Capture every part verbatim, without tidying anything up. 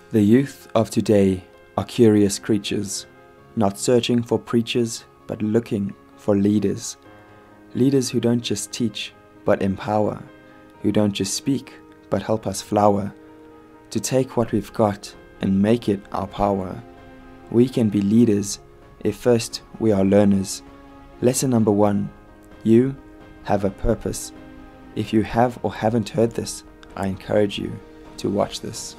The youth of today are curious creatures, not searching for preachers, but looking for leaders. Leaders who don't just teach, but empower, who don't just speak, but help us flower, to take what we've got and make it our power. We can be leaders if first we are learners. Lesson number one, you have a purpose. If you have or haven't heard this, I encourage you to watch this.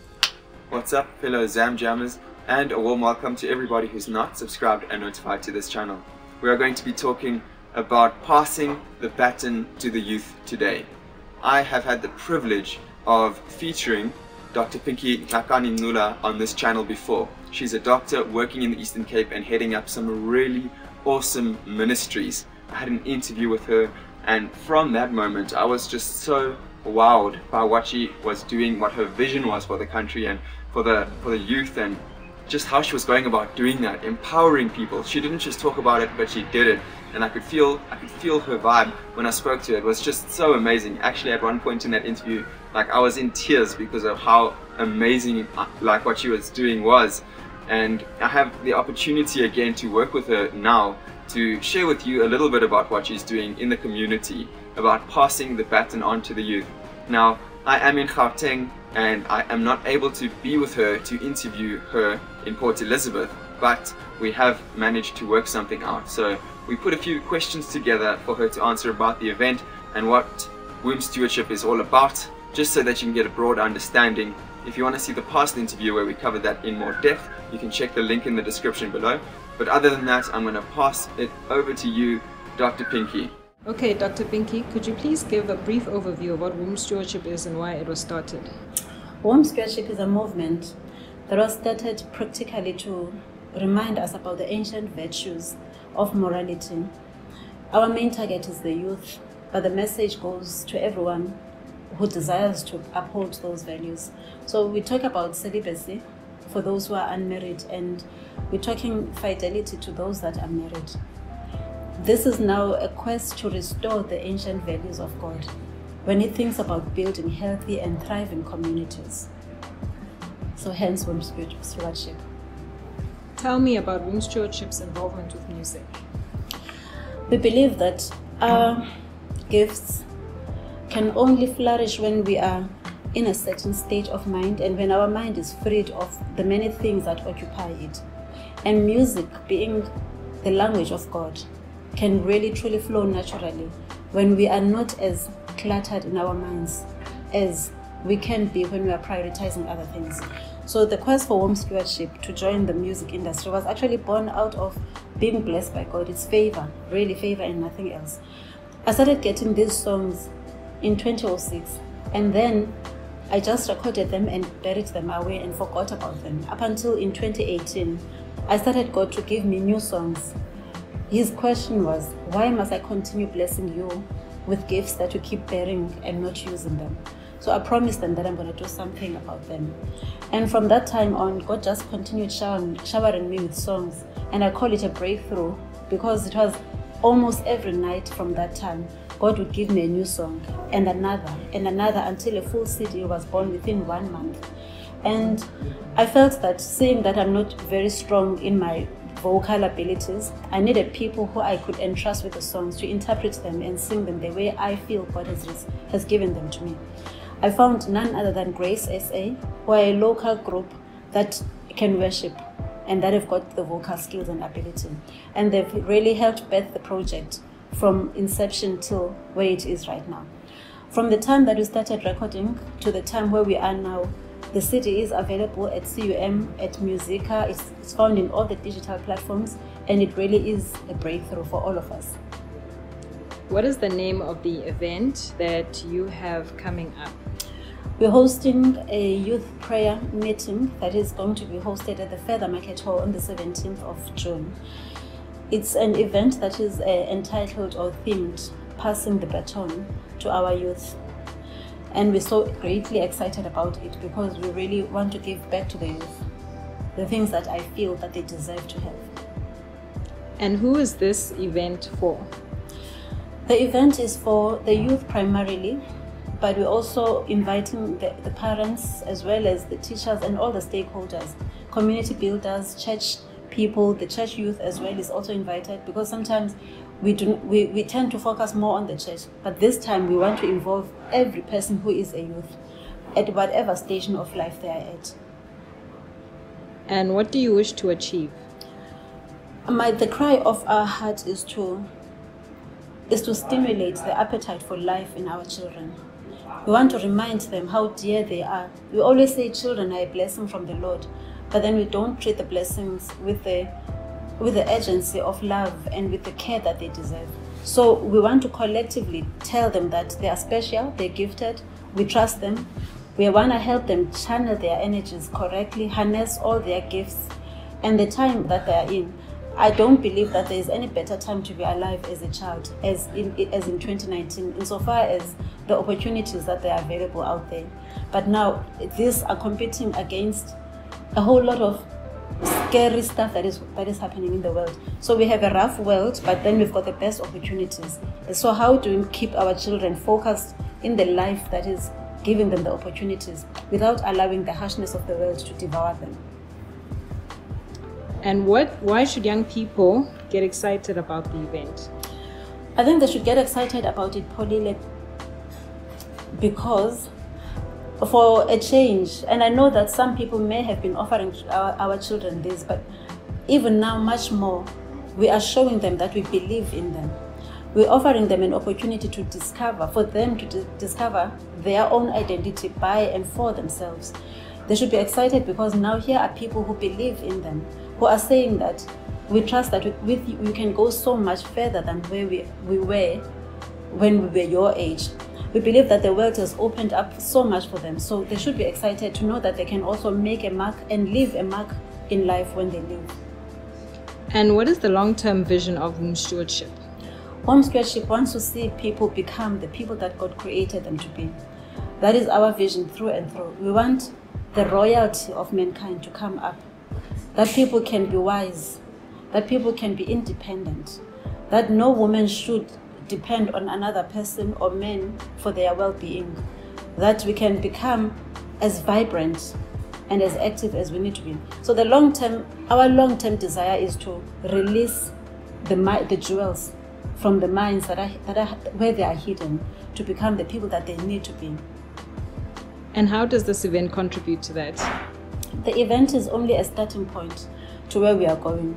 What's up, fellow Zam Jammers, and a warm welcome to everybody who's not subscribed and notified to this channel. We are going to be talking about passing the baton to the youth today. I have had the privilege of featuring Doctor Pinky Nhlakani Ncula on this channel before. She's a doctor working in the Eastern Cape and heading up some really awesome ministries. I had an interview with her, and from that moment I was just so wowed by what she was doing, what her vision was for the country and for the for the youth, and just how she was going about doing that, empowering people. She didn't just talk about it, but she did it, and I could feel I could feel her vibe when I spoke to her. It was just so amazing. Actually, at one point in that interview, like I was in tears because of how amazing like what she was doing was. And I have the opportunity again to work with her now to share with you a little bit about what she's doing in the community, about passing the baton on to the youth. Now, I am in Gauteng and I am not able to be with her to interview her in Port Elizabeth, but we have managed to work something out. So we put a few questions together for her to answer about the event and what womb stewardship is all about, just so that you can get a broad understanding. If you want to see the past interview where we covered that in more depth, you can check the link in the description below. But other than that, I'm going to pass it over to you, Doctor Pinky. Okay, Doctor Pinky, could you please give a brief overview of what womb stewardship is and why it was started? Womb stewardship is a movement that was started practically to remind us about the ancient virtues of morality. Our main target is the youth, but the message goes to everyone who desires to uphold those values. So we talk about celibacy for those who are unmarried, and we're talking fidelity to those that are married. This is now a quest to restore the ancient values of God when He thinks about building healthy and thriving communities. So hence womb stewardship. Tell me about womb stewardship's involvement with music. We believe that our gifts can only flourish when we are in a certain state of mind and when our mind is freed of the many things that occupy it. And music, being the language of God, can really truly flow naturally when we are not as cluttered in our minds as we can be when we are prioritizing other things. So the quest for womb stewardship to join the music industry was actually born out of being blessed by God. It's favor, really favor and nothing else. I started getting these songs in twenty oh six, and then I just recorded them and buried them away and forgot about them. Up until in twenty eighteen, I started God to give me new songs. His question was, why must I continue blessing you with gifts that you keep bearing and not using them? So I promised them that I'm going to do something about them. And from that time on, God just continued showering, showering me with songs, and I call it a breakthrough because it was almost every night from that time God would give me a new song and another and another until a full C D was born within one month. And I felt that, seeing that I'm not very strong in my vocal abilities, I needed people who I could entrust with the songs to interpret them and sing them the way I feel God has, has given them to me. I found none other than Grace S A, who are a local group that can worship and that have got the vocal skills and ability. And they've really helped birth the project from inception till where it is right now. From the time that we started recording to the time where we are now, the C D is available at C U M, at Musica. It's, it's found in all the digital platforms, and it really is a breakthrough for all of us. What is the name of the event that you have coming up? We're hosting a youth prayer meeting that is going to be hosted at the Feather Market Hall on the seventeenth of June. It's an event that is uh, entitled or themed Passing the Baton to Our Youth. And we're so greatly excited about it because we really want to give back to the youth the things that I feel that they deserve to have. And who is this event for? The event is for the youth primarily, but we're also inviting the, the parents as well as the teachers and all the stakeholders, community builders, church people, the church youth as well is also invited, because sometimes we do we, we tend to focus more on the church, but this time we want to involve every person who is a youth at whatever station of life they are at. And what do you wish to achieve? My, the cry of our heart is to is to stimulate the appetite for life in our children. We want to remind them how dear they are. We always say children are a blessing from the Lord, but then we don't treat the blessings with the with the urgency of love and with the care that they deserve. So we want to collectively tell them that they are special, they're gifted, we trust them. We want to help them channel their energies correctly, harness all their gifts and the time that they are in. I don't believe that there is any better time to be alive as a child as in as in twenty nineteen, insofar as the opportunities that they are available out there. But now these are competing against a whole lot of scary stuff that is that is happening in the world. So we have a rough world, but then we've got the best opportunities. So how do we keep our children focused in the life that is giving them the opportunities without allowing the harshness of the world to devour them? And what? Why should young people get excited about the event? I think they should get excited about it, Polile, because for a change, and I know that some people may have been offering our, our children this, but even now much more, we are showing them that we believe in them. We're offering them an opportunity to discover, for them to d- discover their own identity by and for themselves. They should be excited because now here are people who believe in them, who are saying that we trust that with you we can go so much further than where we, we were when we were your age. We believe that the world has opened up so much for them, so they should be excited to know that they can also make a mark and leave a mark in life when they leave. And what is the long-term vision of Womb Stewardship? Home Stewardship wants to see people become the people that God created them to be. That is our vision through and through. We want the royalty of mankind to come up, that people can be wise, that people can be independent, that no woman should depend on another person or men for their well-being, that we can become as vibrant and as active as we need to be. So the long-term, our long-term desire is to release the the jewels from the minds that are, that are where they are hidden, to become the people that they need to be. And how does this event contribute to that? The event is only a starting point to where we are going.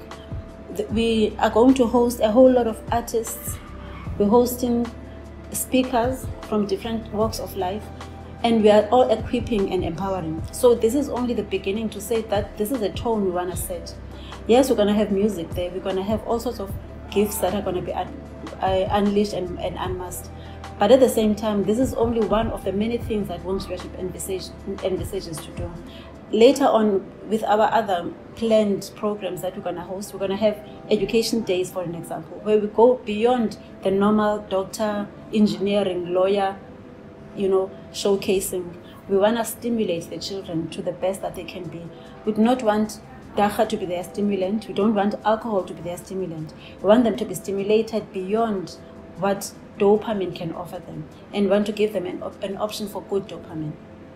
We are going to host a whole lot of artists. We're hosting speakers from different walks of life, and we are all equipping and empowering. So this is only the beginning to say that this is a tone we want to set. Yes, we're going to have music there. We're going to have all sorts of gifts that are going to be un- uh, unleashed and, and unmasked. But at the same time, this is only one of the many things that Womb Stewardship envisage, envisages to do. Later on, with our other planned programs that we're going to host, we're going to have education days, for an example, where we go beyond the normal doctor, engineering, lawyer, you know, showcasing. We want to stimulate the children to the best that they can be. We do not want dacha to be their stimulant. We don't want alcohol to be their stimulant. We want them to be stimulated beyond what dopamine can offer them, and want to give them an, op- an option for good dopamine.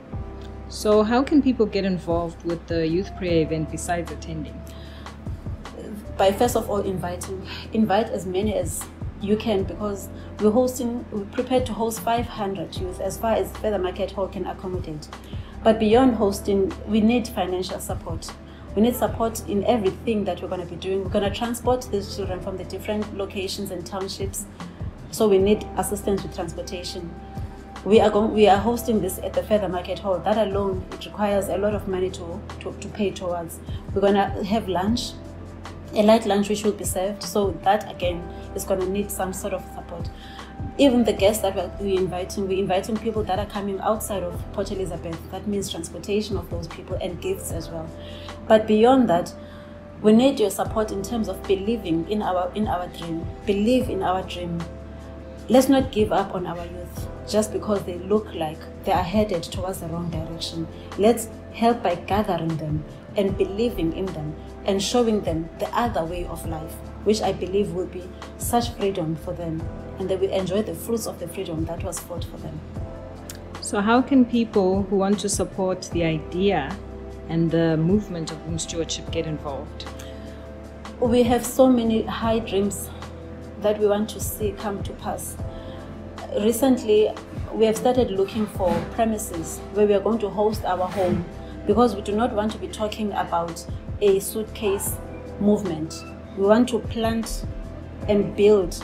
So how can people get involved with the youth prayer event besides attending? By first of all inviting. Invite as many as you can, because we're hosting, we're prepared to host five hundred youth as far as Feather Market Hall can accommodate. But beyond hosting, we need financial support. We need support in everything that we're going to be doing. We're going to transport these children from the different locations and townships, so we need assistance with transportation. We are going, we are hosting this at the Feather Market Hall. That alone, it requires a lot of money to, to, to pay towards. We're going to have lunch, a light lunch which will be served. So that again is going to need some sort of support. Even the guests that we're inviting, we're inviting people that are coming outside of Port Elizabeth. That means transportation of those people and gifts as well. But beyond that, we need your support in terms of believing in our in our dream. Believe in our dream. Let's not give up on our youth just because they look like they are headed towards the wrong direction. Let's help by gathering them and believing in them and showing them the other way of life, which I believe will be such freedom for them, and they will enjoy the fruits of the freedom that was fought for them. So how can people who want to support the idea and the movement of womb stewardship get involved? We have so many high dreams that we want to see come to pass. Recently, we have started looking for premises where we are going to host our home, because we do not want to be talking about a suitcase movement. We want to plant and build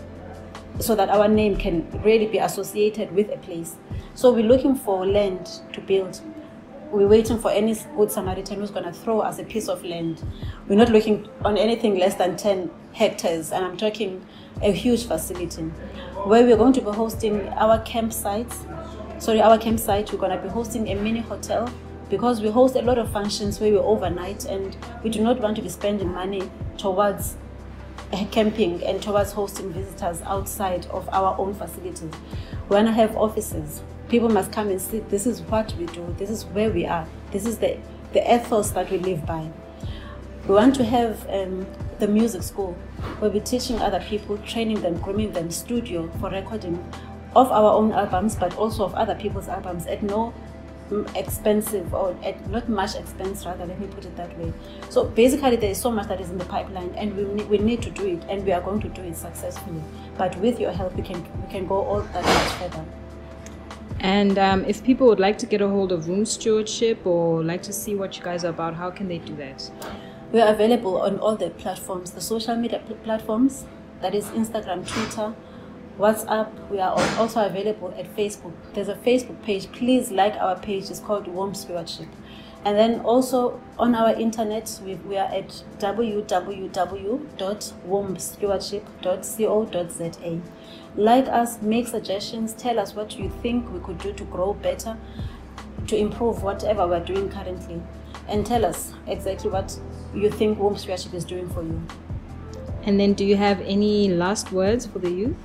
so that our name can really be associated with a place. So we're looking for land to build. We're waiting for any good Samaritan who's going to throw us a piece of land. We're not looking on anything less than ten hectares, and I'm talking a huge facility where we're going to be hosting our campsites. Sorry, our campsite, we're going to be hosting a mini hotel, because we host a lot of functions where we overnight, and we do not want to be spending money towards camping and towards hosting visitors outside of our own facilities. We want to have offices. People must come and see, this is what we do, this is where we are, this is the, the ethos that we live by. We want to have um, the music school, where we're teaching other people, training them, grooming them, studio for recording of our own albums, but also of other people's albums at no expensive, or at not much expense rather, let me put it that way. So basically there is so much that is in the pipeline, and we need, we need to do it, and we are going to do it successfully. But with your help, we can, we can go all that much further. And um, if people would like to get a hold of Womb Stewardship or like to see what you guys are about, how can they do that? We are available on all the platforms, the social media pl platforms, that is Instagram, Twitter, WhatsApp. We are also available at Facebook. There's a Facebook page. Please like our page. It's called Womb Stewardship. And then also on our internet, we, we are at w w w dot womb stewardship dot co dot z a. Like us, make suggestions, tell us what you think we could do to grow better, to improve whatever we're doing currently, and tell us exactly what you think Womb Stewardship is doing for you. And then do you have any last words for the youth?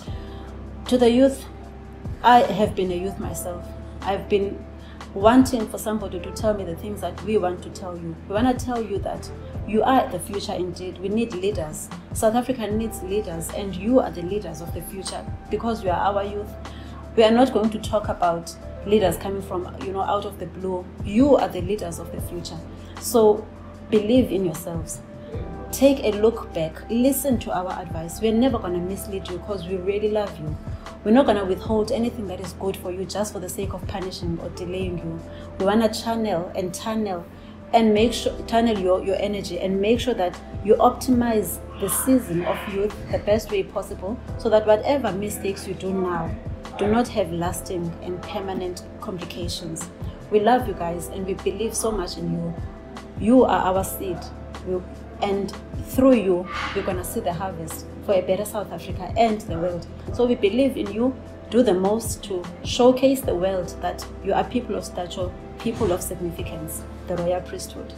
To the youth, I have been a youth myself. I've been wanting for somebody to tell me the things that we want to tell you. We want to tell you that you are the future indeed. We need leaders. South Africa needs leaders, and you are the leaders of the future, because you are our youth. We are not going to talk about leaders coming from, you know, out of the blue. You are the leaders of the future. So believe in yourselves. Take a look back. Listen to our advice. We're never going to mislead you, because we really love you. We're not going to withhold anything that is good for you just for the sake of punishing or delaying you. We want to channel and tunnel and make sure, tunnel your, your energy and make sure that you optimize the season of youth the best way possible, so that whatever mistakes you do now do not have lasting and permanent complications. We love you guys, and we believe so much in you. You are our seed. We, and through you, we're going to see the harvest for a better South Africa and the world. So we believe in you. Do the most to showcase the world that you are people of stature, people of significance, the royal priesthood.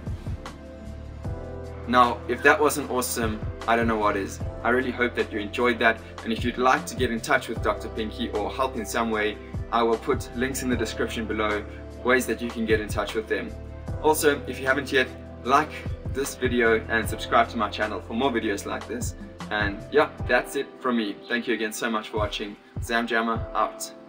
Now, if that wasn't awesome, I don't know what is. I really hope that you enjoyed that, and if you'd like to get in touch with Doctor Pinky or help in some way, I will put links in the description below, ways that you can get in touch with them. Also, if you haven't yet, like this video and subscribe to my channel for more videos like this. And yeah, that's it from me. Thank you again so much for watching. Zamjammer out.